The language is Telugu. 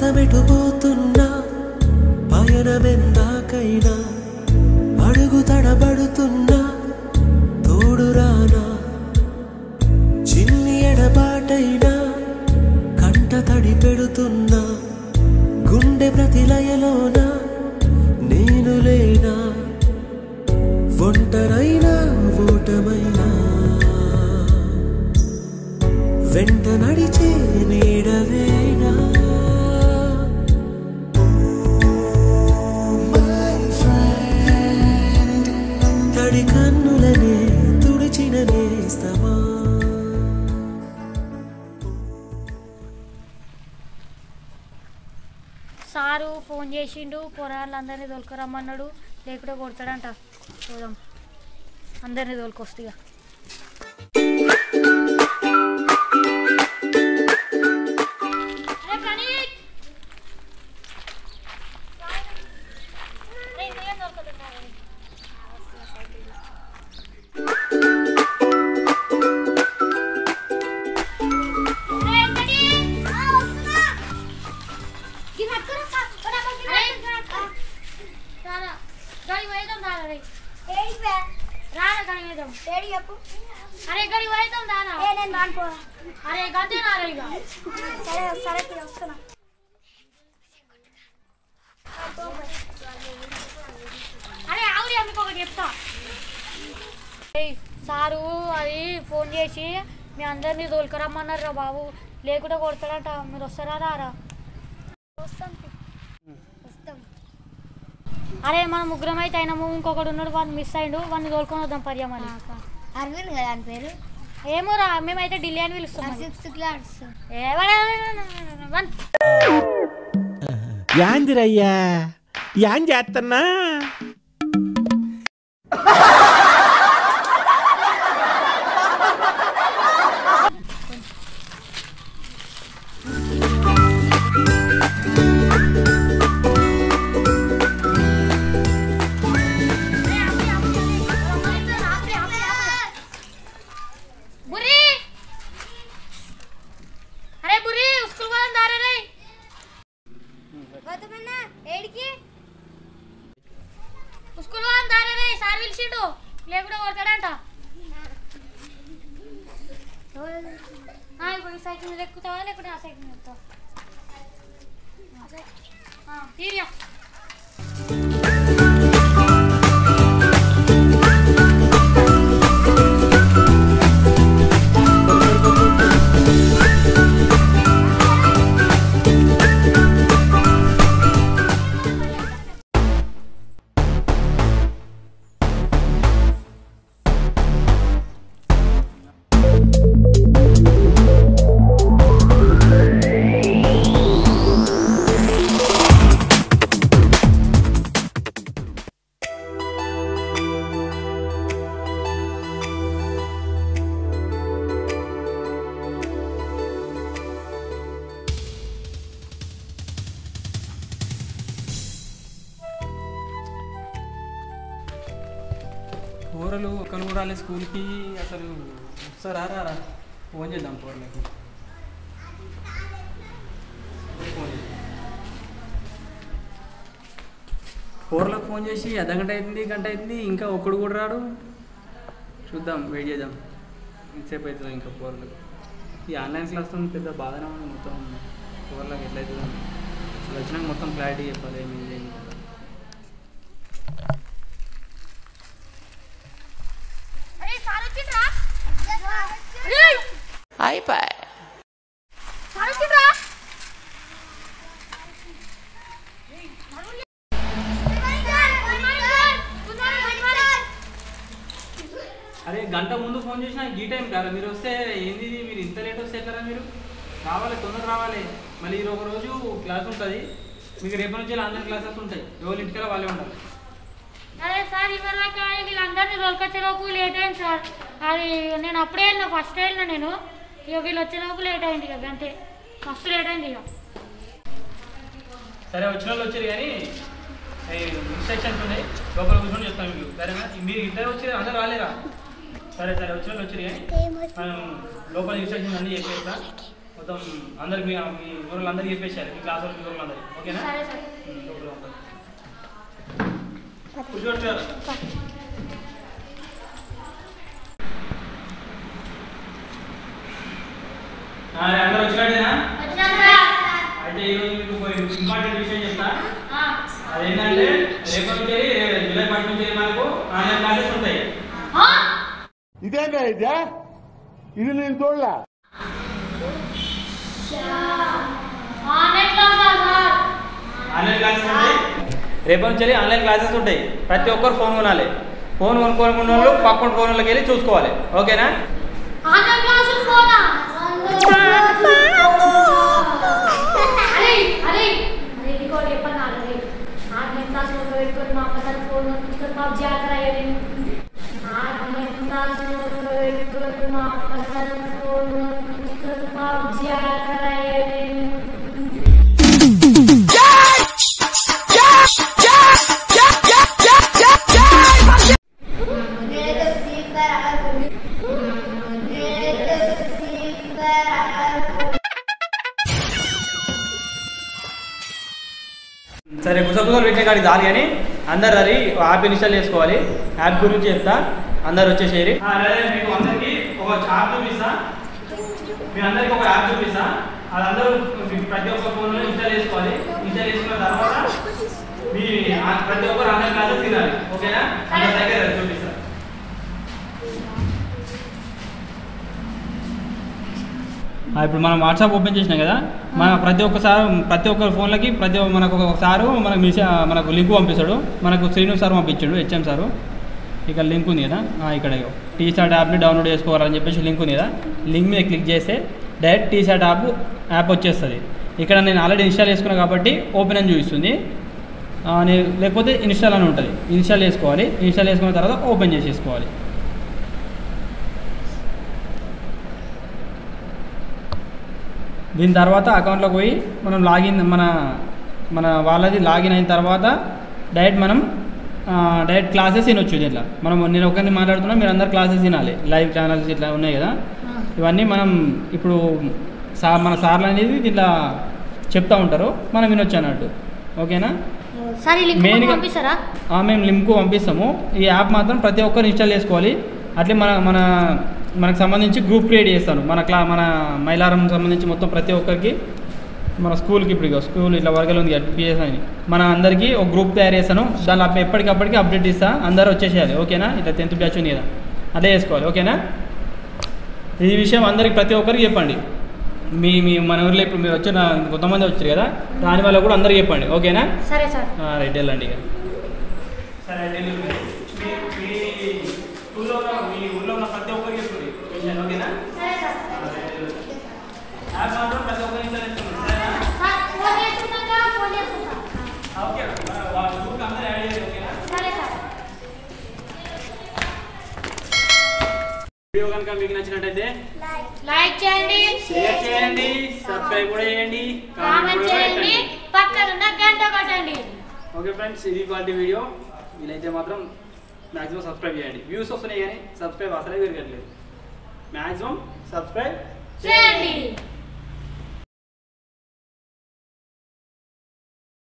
మనమెటుపోతున్నా పయనమెందాకైనా అడుగు తడబడుతున్నా తోడురానా చిన్ని ఎడబాటైనా కంట తడి పెడుతున్నా గుండె ప్రతిలయలోన నేను లేనా ఒంటరైనా ఓటమైనా వెంట నడిచే నీడవేనా తడి కన్నులనే తుడిచిన నేస్తమా సారు ఫోన్ చేసిండు పొరాళ్ళందరినీ తోలుకురమ్మన్నాడు లేకుంటే కొడతాడంట చూద్దాం అందరినీ తోలుకొస్తా अरे गड़ी वायदम दाना ए నేను దానిపో అరే గదే నారేగా సరే సరే వస్తున్నా అరే ఆవురి అమ్మకి ఒకటి చెప్తా ఏయ్ సారు అది ఫోన్ చేసి మీ అందరినీ తోలుకురమ్మన్నారా బాబు లేకుంటే కొడతాడంట మీరు వస్తారా రారా వస్తాం అరే మన ముగ్గురం అయితే అయినాము ఇంకొకడు ఉన్నాడు వాడిని మిస్ అయ్యిండు వాడిని తోలుకొని వద్దాం పర్యామని అరవింద్ కదా అని పేరు ఏమోరా మేమైతే ఢిల్లీ అని పిలుస్తాం 6th క్లాస్ యాందిరయ్యా యాం చేస్తున్నా లేకుండా కొడతాడంట ఇప్పుడు ఈ సైకిల్ మీద ఎక్కుతావా లేకుంటే ఆ సైకిల్ మీద ఎక్కుతావా తీరియా కూరలు ఒక్కరు కూడా రాలే స్కూల్కి అసలు వస్తారా రారా ఫోన్ చేద్దాం కూరలకు కూరలకు ఫోన్ చేసి అర్ధగంట అవుతుంది గంట అవుతుంది ఇంకా ఒక్కడు కూడా రాడు చూద్దాం వెయిట్ చేద్దాం ఎంతసేపు అవుతుందో ఇంకా కూరలకు ఈ ఆన్లైన్ క్లాస్తో పెద్ద బాధనే ఉంది మొత్తం కూరలకు ఎట్లయితుందో అసలు వచ్చినాక మొత్తం క్లారిటీ చెప్పాలి ఏమి అయిపోయి అరే గంట ముందు ఫోన్ చేసినా ఈ టైం కదా మీరు వస్తే ఏంది మీరు ఇంత లేట్ వస్తే ఎట్లా మీరు రావాలి తొందర రావాలి మళ్ళీ ఒక రోజు క్లాస్ ఉంటుంది మీకు రేపటి నుంచి ఆన్లైన్ క్లాసెస్ ఉంటాయి ఎవరి ఇంటికెళ్ళి వాళ్ళే ఉండాలి అరే సార్ ఇవరాక వీళ్ళందరినీ తోలుకొచ్చేలోపు లేట్ అయింది సార్ అది నేను అప్పుడే వెళ్ళిన ఫస్ట్ వెళ్ళిన నేను ఇక వీళ్ళు వచ్చేలోపు లేట్ అయింది ఇక అంతే ఫస్ట్ లేట్ అయింది ఇక సరే వచ్చిన వాళ్ళు వచ్చారు కానీ ఇన్స్ట్రక్షన్స్ ఉన్నాయి లోపల కూర్చొని చెప్తాను మీకు సరేనా మీరు ఇద్దరు వచ్చి అందరూ రాలేరా సరే సరే వచ్చిన వాళ్ళు వచ్చారు కానీ మనం లోపల ఇన్స్ట్రక్షన్స్ అన్నీ చెప్పేస్తా మొత్తం అందరికి మీ ఊళ్ళో అందరికి చెప్పేసారు, మీ క్లాస్ వాళ్ళకి ఊళ్ళో అందరికి. ఓకేనా? సరే సరే. కూర్చోండి. అందరు వచ్చినట్టేనా? అయితే ఈరోజు మీకు ఇంపార్టెంట్ విషయం చెప్తా. అదేంటంటే రేపటి నుంచి జూలై 1 నుంచి మనకు ఆన్లైన్ క్లాసెస్ ఉంటాయి. ఇదేంటా ఇదే? ఇది నేను చూడలే. ఆన్లైన్ క్లాసెస్ ఉంటాయి. రేపటి నుంచి ఆన్లైన్ క్లాసెస్ ఉంటాయి. ప్రతి ఒక్కరు ఫోన్ కొనాలి. ఫోన్ కొనుక్కోనుకున్న వాళ్ళు పక్కన ఫోన్లోకి వెళ్ళి చూసుకోవాలి. ఓకేనా? ఆన్లైన్ క్లాసులు ఫోనా? అరే అరే అరే నీకో చెప్పనా అరే ఆన్లైన్ క్లాసులు పెట్టుకొని మా అమ్మగారి ఫోన్ తీసుకొని పబ్జి ఆడతారా ఏమేమి? ఆన్లైన్ క్లాసులు పెట్టుకొని మా అమ్మగారి ఫోన్ తీసుకొని పబ్జి ఆడతారా ఏమేమి? సరే గుసగుసలు పెట్టే కాడికి చాలు కానీ అందరు అది యాప్ ఇన్స్టాల్ చేసుకోవాలి. యాప్ గురించి చెప్తా, అందరు వచ్చేసేరి. మీకు అందరికి ఒక యాప్ చూపిస్తా, మీ అందరికి ఒక యాప్ చూపిస్తా. అది అందరూ ప్రతి ఒక్క ఫోన్లో ఇన్స్టాల్ చేసుకోవాలి. ఇన్స్టాల్ చేసుకున్న తర్వాత మీ ప్రతి ఒక్కరు ఆన్లైన్ క్లాసెస్ తినాలి. ఓకేనా? అందరి దగ్గర చూపిస్తా. ఇప్పుడు మనం వాట్సాప్ ఓపెన్ చేసినాం కదా, మన ప్రతి ఒక్కరి ఫోన్లకి మనకు ఒకసారి మనకు లింక్ పంపిస్తాడు. మనకు శ్రీను సార్ పంపించాడు, హెచ్ఎం సారు. ఇక్కడ లింక్ ఉంది కదా, ఇక్కడ టీసాట్ యాప్ని డౌన్లోడ్ చేసుకోవాలని చెప్పేసి లింక్ ఉంది కదా, లింక్ మీద క్లిక్ చేస్తే డైరెక్ట్ టీసాట్ యాప్ వచ్చేస్తుంది. ఇక్కడ నేను ఆల్రెడీ ఇన్స్టాల్ చేసుకున్నాను కాబట్టి ఓపెన్ అని చూపిస్తుంది, లేకపోతే ఇన్స్టాల్ అని ఉంటుంది. ఇన్స్టాల్ చేసుకోవాలి. ఇన్స్టాల్ చేసుకున్న తర్వాత ఓపెన్ చేసేసుకోవాలి. దీని తర్వాత అకౌంట్లోకి పోయి మనం లాగిన్ మన వాళ్ళది లాగిన్ అయిన తర్వాత డైరెక్ట్ క్లాసెస్ వినొచ్చు. దీంట్లో నేను ఒకరిని మాట్లాడుతున్నా, మీరు అందరు క్లాసెస్ వినాలి. లైవ్ ఛానల్స్ ఇట్లా ఉన్నాయి కదా, ఇవన్నీ మనం ఇప్పుడు మన సార్లు అనేది దీంట్లో చెప్తూ ఉంటారు, మనం వినొచ్చు అన్నట్టు. ఓకేనా? మెయిన్గా మేము లింక్ పంపిస్తాము. ఈ యాప్ మాత్రం ప్రతి ఒక్కరు ఇన్స్టాల్ చేసుకోవాలి. అట్లే మనకు సంబంధించి గ్రూప్ క్రియేట్ చేస్తాను. మన మైలారం సంబంధించి మొత్తం ప్రతి ఒక్కరికి మన స్కూల్కి ఇప్పుడు స్కూల్ ఇట్లా వర్గాలు ఉంది పిఎస్ అని మన అందరికీ ఒక గ్రూప్ తయారు చేస్తాను. దానిలో ఎప్పటికప్పటికి అప్డేట్ ఇస్తా, అందరూ వచ్చేసేయాలి. ఓకేనా? ఇట్లా 10th బ్యాచ్ ఉంది కదా, అదే చేసుకోవాలి. ఓకేనా? ఈ విషయం అందరికి ప్రతి ఒక్కరికి చెప్పండి. మన ఊర్లో ఇప్పుడు మీరు వచ్చిన కొంతమంది వచ్చారు కదా, దాని వల్ల కూడా అందరికి చెప్పండి. ఓకేనా? సరే సార్. రైట్, వెళ్ళండి. ఇక సరే, మీ ఊళ్ళో ఉన్న ప్రతి ఒక్కరికి చెప్పండి. ఓకేనా? యాప్ మాత్రం ప్రతి ఒక్కరికి ఇన్స్టాల్ చేస్తున్నాం. ఓకే, గ్రూప్ అందరూ యాడ్ చేయండి. ఓకేనా? వీడియో కనుక మీకు నచ్చినట్టయితే లైక్ చేయండి, షేర్ చేయండి, సబ్స్క్రైబ్ కూడా చేయండి, కామెంట్ చేయండి, పక్కన ఉన్న గంట కొట్టండి. ఓకే ఫ్రెండ్స్, ఇది క్వాలిటీ వీడియో. వీలైతే మాత్రం మ్యాక్సిమం సబ్స్క్రైబ్ చేయండి. వ్యూస్ వస్తున్నాయి కానీ సబ్స్క్రైబ్ అసలే పెరగట్లేదు. మ్యాక్సిమం సబ్స్క్రైబ్ చేయండి.